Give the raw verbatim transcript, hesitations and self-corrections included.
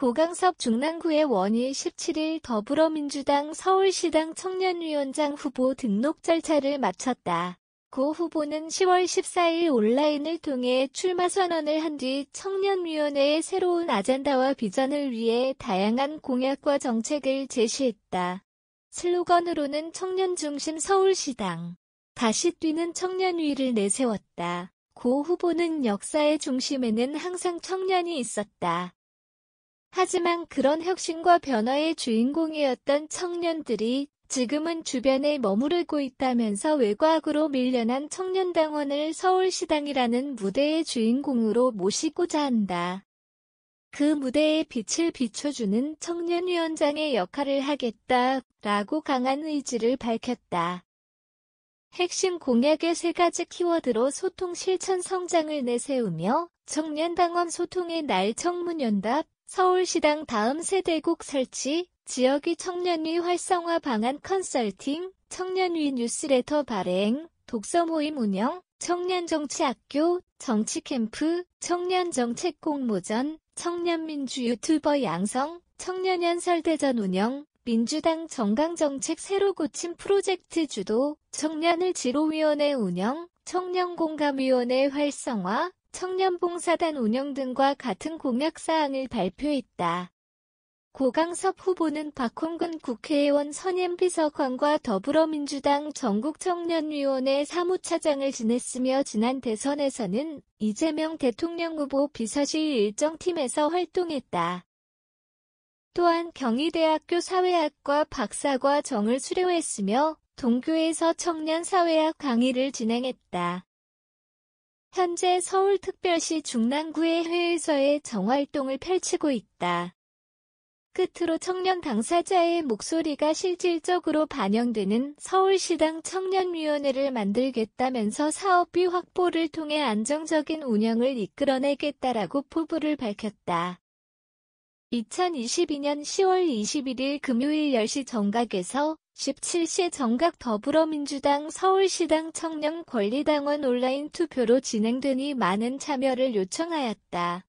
고강섭 중랑구의 원일 십칠일 더불어민주당 서울시당 청년위원장 후보 등록 절차를 마쳤다. 고 후보는 시월 십사일 온라인을 통해 출마 선언을 한 뒤 청년위원회의 새로운 아젠다와 비전을 위해 다양한 공약과 정책을 제시했다. 슬로건으로는 청년 중심 서울시당, 다시 뛰는 청년위를 내세웠다. 고 후보는 역사의 중심에는 항상 청년이 있었다. 하지만 그런 혁신과 변화의 주인공이었던 청년들이 지금은 주변에 머무르고 있다면서 외곽으로 밀려난 청년당원을 서울시당이라는 무대의 주인공으로 모시고자 한다. 그 무대에 빛을 비춰주는 청년위원장의 역할을 하겠다라고 강한 의지를 밝혔다. 핵심 공약의 세 가지 키워드로 소통 실천 성장을 내세우며 청년당원 소통의 날 청문연답, 서울시당 다음 세대국 설치, 지역위 청년위 활성화 방안 컨설팅, 청년위 뉴스레터 발행, 독서 모임 운영, 청년정치학교, 정치캠프, 청년정책 공모전, 청년민주 유튜버 양성, 청년연설대전 운영, 민주당 정강정책 새로 고침 프로젝트 주도, 청년을 지로위원회 운영, 청년공감위원회 활성화, 청년봉사단 운영 등과 같은 공약사항을 발표했다. 고강섭 후보는 박홍근 국회의원 선임비서관과 더불어민주당 전국청년위원회 사무차장을 지냈으며 지난 대선에서는 이재명 대통령 후보 비서실 일정팀에서 활동했다. 또한 경희대학교 사회학과 박사과정을 수료했으며 동교에서 청년사회학 강의를 진행했다. 현재 서울특별시 중랑구의 회의소에 정활동을 펼치고 있다. 끝으로 청년 당사자의 목소리가 실질적으로 반영되는 서울시당 청년위원회를 만들겠다면서 사업비 확보를 통해 안정적인 운영을 이끌어내겠다라고 포부를 밝혔다. 이천이십이년 시월 이십일일 금요일 열시 정각에서 십칠시 정각 더불어민주당 서울시당 청년권리당원 온라인 투표로 진행되니 많은 참여를 요청하였다.